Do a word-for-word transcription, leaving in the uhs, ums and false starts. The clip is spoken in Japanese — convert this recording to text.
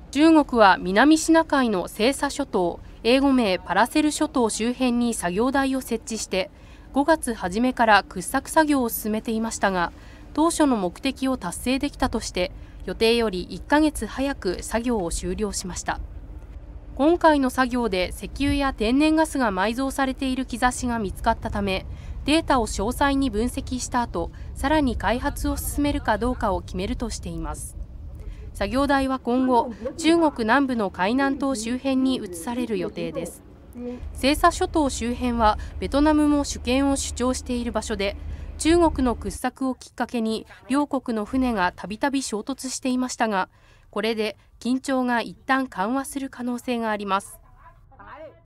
中国は南シナ海の西沙諸島、英語名パラセル諸島周辺に作業台を設置して、ごがつ初めから掘削作業を進めていましたが、当初の目的を達成できたとして、予定よりいっかげつ早く作業を終了しました。今回の作業で石油や天然ガスが埋蔵されている兆しが見つかったため、データを詳細に分析した後、さらに開発を進めるかどうかを決めるとしています。作業台は今後、中国南部の海南島周辺に移される予定です。西沙諸島周辺はベトナムも主権を主張している場所で、中国の掘削をきっかけに両国の船がたびたび衝突していましたが、これで緊張が一旦緩和する可能性があります。